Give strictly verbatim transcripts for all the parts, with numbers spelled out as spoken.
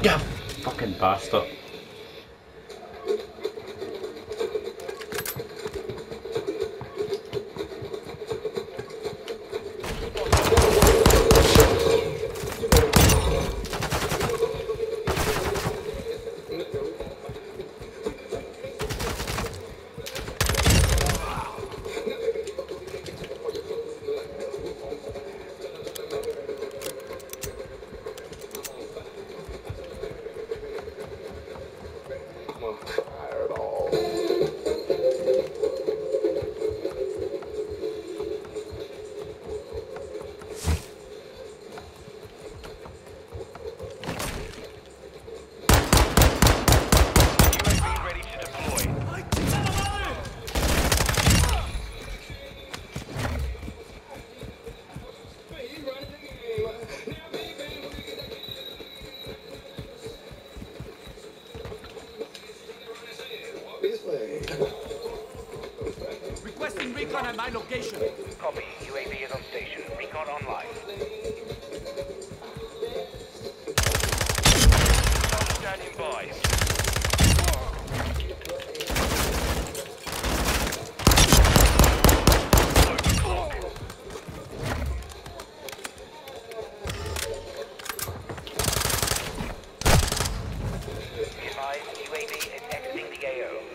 You fucking bastard. Requesting recon at my location. Copy. U A V is on station. Recon online. Standing by. Advise U A V is exiting the A O.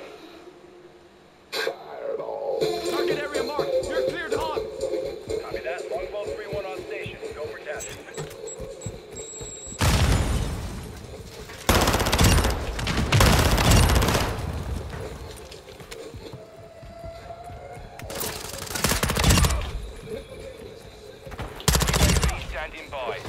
Target area marked. You're cleared hot. Copy that. Longbow three one on station. Go for test. U A V standing by.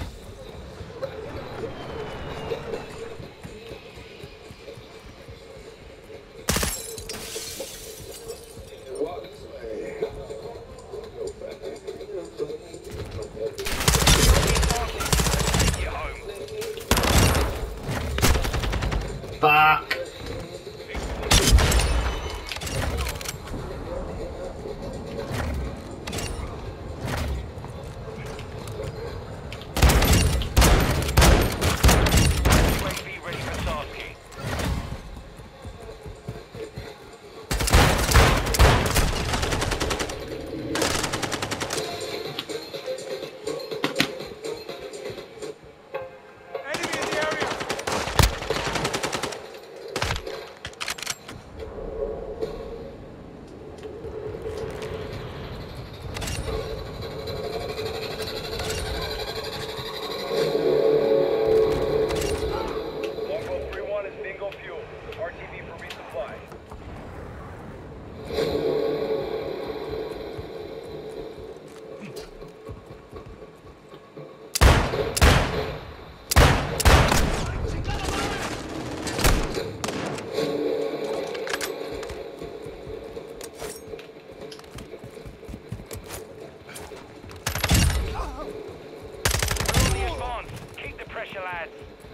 Fuck! U A V ready for Sarsky. Enemy in the area. Longbow three one is bingo fuel. R T B for resupply. We're on the advance. Keep the pressure, lads.